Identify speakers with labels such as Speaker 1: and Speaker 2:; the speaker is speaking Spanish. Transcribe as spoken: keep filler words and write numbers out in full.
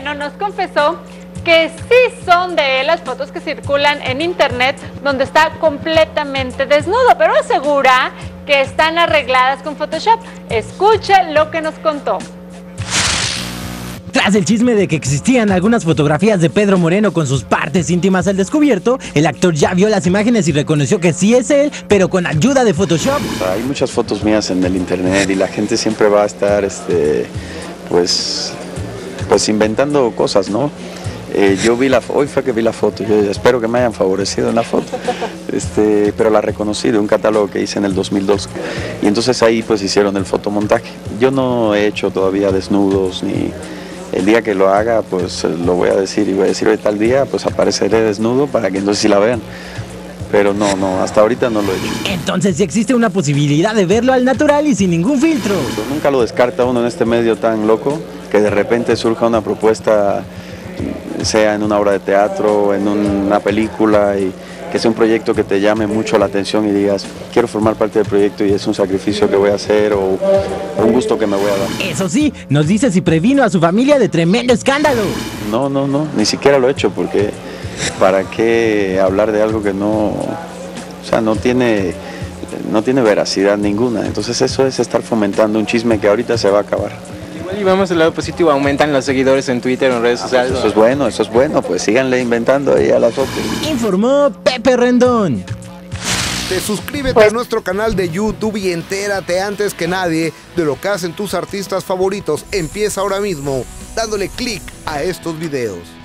Speaker 1: Moreno nos confesó que sí son de él las fotos que circulan en internet donde está completamente desnudo, pero asegura que están arregladas con Photoshop. Escucha lo que nos contó.
Speaker 2: Tras el chisme de que existían algunas fotografías de Pedro Moreno con sus partes íntimas al descubierto, el actor ya vio las imágenes y reconoció que sí es él, pero con ayuda de Photoshop.
Speaker 3: Hay muchas fotos mías en el internet y la gente siempre va a estar, este, pues, pues inventando cosas, ¿no? Eh, yo vi la, hoy fue que vi la foto, yo espero que me hayan favorecido en la foto, este, pero la reconocí de un catálogo que hice en el dos mil dos y entonces ahí pues hicieron el fotomontaje. Yo no he hecho todavía desnudos ni... El día que lo haga, pues lo voy a decir y voy a decir hoy tal día, pues apareceré desnudo para que entonces sí la vean. Pero no, no, hasta ahorita no lo he hecho.
Speaker 2: Entonces sí existe una posibilidad de verlo al natural y sin ningún filtro.
Speaker 3: Pues nunca lo descarta uno en este medio tan loco, que de repente surja una propuesta, sea en una obra de teatro, en una película, y que sea un proyecto que te llame mucho la atención y digas, quiero formar parte del proyecto y es un sacrificio que voy a hacer o, o un gusto que me voy a dar.
Speaker 2: Eso sí, nos dice si previno a su familia de tremendo escándalo.
Speaker 3: No, no, no, ni siquiera lo he hecho porque ¿para qué hablar de algo que no, o sea, no tiene, no tiene veracidad ninguna? Entonces eso es estar fomentando un chisme que ahorita se va a acabar.
Speaker 4: Y vamos al lado positivo, aumentan los seguidores en Twitter, en redes sociales.
Speaker 3: Eso es bueno, eso es bueno, pues síganle inventando ahí a las otras.
Speaker 2: Informó Pepe Rendón.
Speaker 5: Te suscríbete pues... a nuestro canal de YouTube y entérate antes que nadie de lo que hacen tus artistas favoritos. Empieza ahora mismo dándole clic a estos videos.